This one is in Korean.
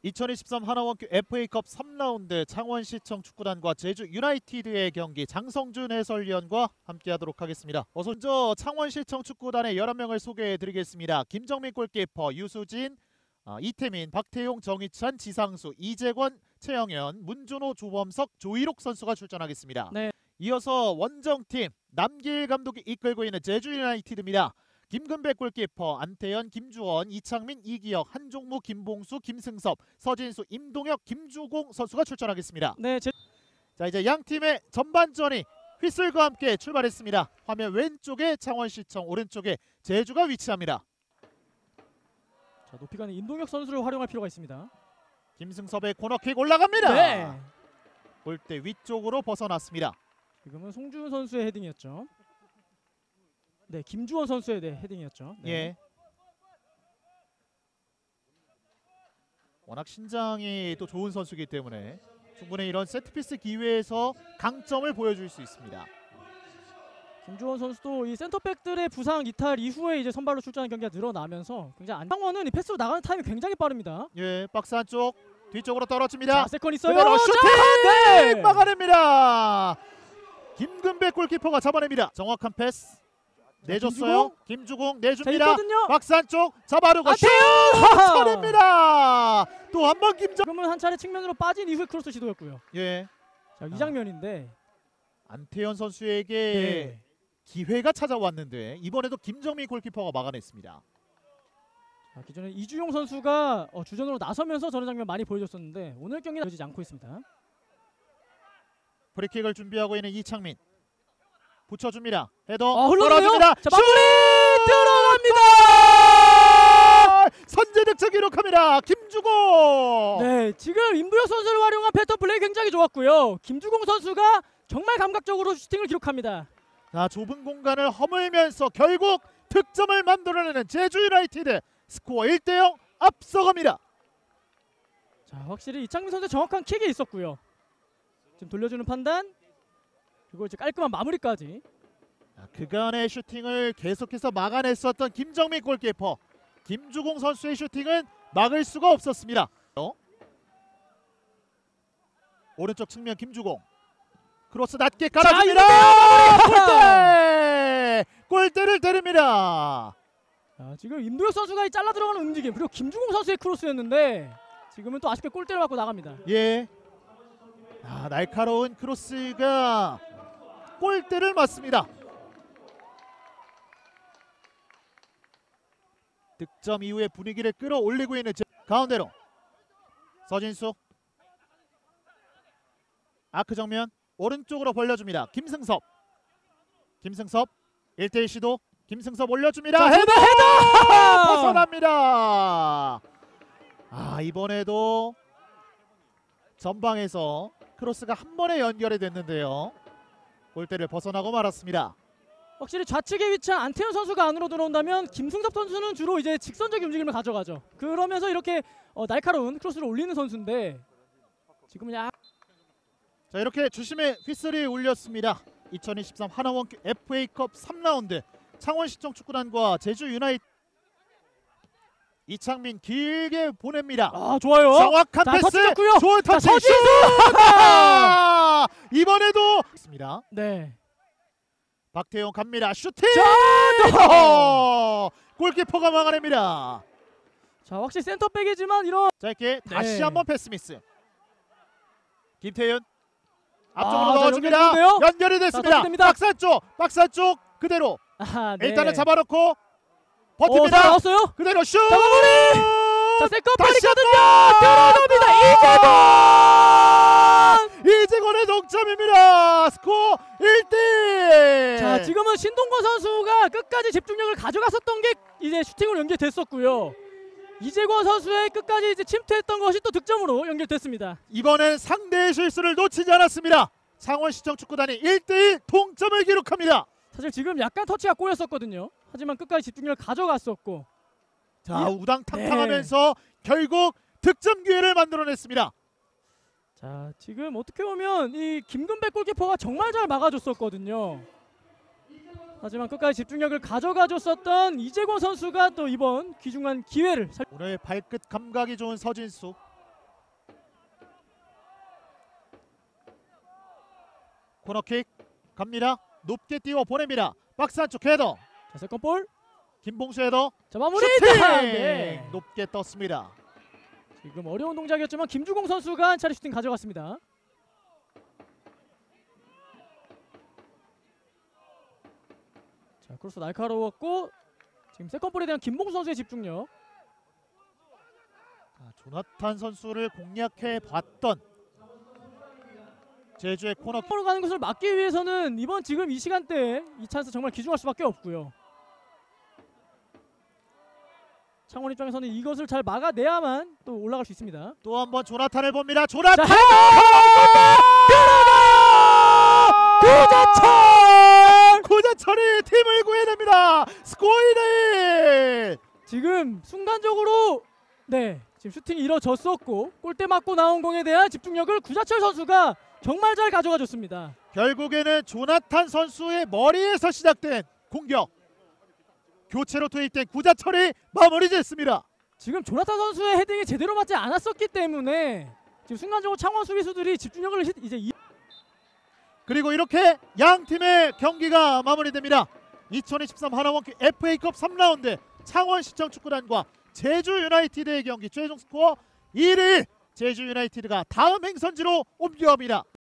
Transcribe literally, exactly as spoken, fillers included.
이천이십삼 하나원큐 에프에이컵 삼 라운드 창원시청 축구단과 제주 유나이티드의 경기 장성준 해설위원과 함께하도록 하겠습니다. 어서 먼저 창원시청 축구단의 열한 명을 소개해드리겠습니다. 김정민 골키퍼, 유수진, 어, 이태민, 박태용, 정희찬, 지상수, 이재권, 최영현, 문준호, 조범석, 조희록 선수가 출전하겠습니다. 네. 이어서 원정팀 남길 감독이 이끌고 있는 제주 유나이티드입니다. 김근백 골키퍼, 안태현, 김주원, 이창민, 이기혁, 한종무, 김봉수, 김승섭, 서진수, 임동혁, 김주공 선수가 출전하겠습니다. 네, 제... 자 이제 양 팀의 전반전이 휘슬과 함께 출발했습니다. 화면 왼쪽에 창원시청, 오른쪽에 제주가 위치합니다. 자, 높이 가는 임동혁 선수를 활용할 필요가 있습니다. 김승섭의 코너킥 올라갑니다. 네. 골대 위쪽으로 벗어났습니다. 지금은 송준 선수의 헤딩이었죠. 네, 김주원 선수의 네, 헤딩이었죠. 네. 예. 워낙 신장이 또 좋은 선수이기 때문에 충분히 이런 세트피스 기회에서 강점을 보여줄 수 있습니다. 김주원 선수도 이 센터백들의 부상 이탈 이후에 이제 선발로 출전하는 경기가 늘어나면서 굉장히 안창원은 이 패스로 나가는 타임이 굉장히 빠릅니다. 예, 박스 안쪽 뒤쪽으로 떨어집니다. 자, 세컨 있어요. 그대로 슈팅! 자, 네! 막아냅니다. 김근백 골키퍼가 잡아냅니다. 정확한 패스 내줬어요. 김주공, 김주공 내줍니다. 있거든요. 박스 안쪽 잡아르고 슛! 안태현! 터냅니다. 또 한 번 김정. 지금은 한 차례 측면으로 빠진 이후에 크로스 시도였고요. 예. 자, 이 장면인데 안태현 선수에게 네. 기회가 찾아왔는데 이번에도 김정민 골키퍼가 막아냈습니다. 자, 기존에 이주용 선수가 어, 주전으로 나서면서 저런 장면 많이 보여줬었는데 오늘 경기는 보여지지 않고 있습니다. 프리킥을 준비하고 있는 이창민 붙여줍니다. 헤더 아, 흘러내요. 떨어집니다. 자, 마무리 들어갑니다. 선제 득점 기록합니다. 김주공. 네, 지금 임부혁 선수를 활용한 패턴 플레이 굉장히 좋았고요. 김주공 선수가 정말 감각적으로 슈팅을 기록합니다. 자, 좁은 공간을 허물면서 결국 득점을 만들어내는 제주 유나이티드 스코어 일 대 영 앞서갑니다. 자, 확실히 이창민 선수의 정확한 킥이 있었고요. 지금 돌려주는 판단 그리고 이제 깔끔한 마무리까지. 자, 그간의 슈팅을 계속해서 막아냈었던 김정민 골키퍼, 김주공 선수의 슈팅은 막을 수가 없었습니다. 어? 오른쪽 측면 김주공 크로스 낮게 깔아줍니다. 골대! 골대를 때립니다. 자, 지금 임도혁 선수가 잘라 들어가는 움직임 그리고 김주공 선수의 크로스였는데 지금은 또 아쉽게 골대를 맞고 나갑니다. 예. 아, 날카로운 크로스가 골대를 맞습니다. 득점 이후에 분위기를 끌어올리고 있는 제... 가운데로 서진수 아크 정면 오른쪽으로 벌려줍니다. 김승섭 김승섭 일 대 일 시도 김승섭 올려줍니다. 자, 헤더! 헤더! 벗어납니다. 아, 이번에도 전방에서 크로스가 한 번에 연결이 됐는데요. 골대를 벗어나고 말았습니다. 확실히 좌측에 위치한 안태현 선수가 안으로 들어온다면 김승섭 선수는 주로 이제 직선적인 움직임을 가져가죠. 그러면서 이렇게 어, 날카로운 크로스를 올리는 선수인데 지금은 약 자, 이렇게 주심의 휘슬이 울렸습니다. 이천이십삼 하나원큐 에프에이컵 삼 라운드 창원시청 축구단과 제주 유나이티드 이창민 길게 보냅니다. 아, 좋아요. 정확한 자, 패스. 터치였고요. 좋은 터치. 자, 서진수! 이번에도 있습니다. 네. 박태용 갑니다. 슈팅! 자, 골키퍼가 막아냅니다. 자, 확실히 센터백이지만 이런 짧게 네. 다시 한번 패스 미스. 김태윤 앞쪽으로 아, 넣어줍니다. 자, 연결이 연결이 됐습니다. 됩니다. 박스 쪽, 박스 쪽 그대로 아, 네. 일단은 잡아놓고 오, 버팁니다. 나왔어요. 그대로 슛! 자, 마무리! 자, 세컨볼이거든요. 들어갑니다. 이재권! 이재권의 동점입니다. 스코어 일 대 일. 자, 지금은 신동건 선수가 끝까지 집중력을 가져갔었던 게 이제 슈팅으로 연결됐었고요. 이재권 선수의 끝까지 이제 침투했던 것이 또 득점으로 연결됐습니다. 이번엔 상대의 실수를 놓치지 않았습니다. 창원시청 축구단이 일 대 일 동점을 기록합니다. 사실 지금 약간 터치가 꼬였었거든요. 하지만 끝까지 집중력을 가져갔었고 자, 예. 우당탕탕하면서 네. 결국 득점 기회를 만들어냈습니다. 자, 지금 어떻게 보면 이 김근백 골키퍼가 정말 잘 막아줬었거든요. 하지만 끝까지 집중력을 가져가줬었던 이재권 선수가 또 이번 귀중한 기회를 살... 오늘 발끝 감각이 좋은 서진수 코너킥 갑니다. 높게 띄워 보냅니다. 박스 안쪽 헤더. 자, 세컨볼. 김봉수 헤더. 자, 마무리. 슈팅! 네. 높게 떴습니다. 지금 어려운 동작이었지만 김주공 선수가 한 차례 슈팅 가져갔습니다. 자, 크로스 날카로웠고 지금 세컨볼에 대한 김봉수 선수의 집중력. 자, 조나탄 선수를 공략해 봤던 제주의 코너킥. 으로 가는 것을 막기 위해서는 이번 지금 이 시간대에 이 찬스 정말 귀중할 수밖에 없고요. 창원 입장에서는 이것을 잘 막아내야만 또 올라갈 수 있습니다. 또 한 번 조나탄을 봅니다. 조나탄! 자, 구자철! 구자철이 팀을 구해냅니다. 스코어일! 지금 순간적으로 네 지금 슈팅이 이뤄졌었고 골대 맞고 나온 공에 대한 집중력을 구자철 선수가 정말 잘 가져가줬습니다. 결국에는 조나탄 선수의 머리에서 시작된 공격. 교체로 투입된 구자철이 마무리 짓습니다. 지금 조나탄 선수의 헤딩이 제대로 맞지 않았었기 때문에 지금 순간적으로 창원 수비수들이 집중력을 이제 이... 그리고 이렇게 양 팀의 경기가 마무리됩니다. 이천이십삼 하나원큐 에프에이컵 삼 라운드 창원시청 축구단과 제주 유나이티드의 경기 최종 스코어 일 대 일. 제주 유나이티드가 다음 행선지로 옮겨갑니다.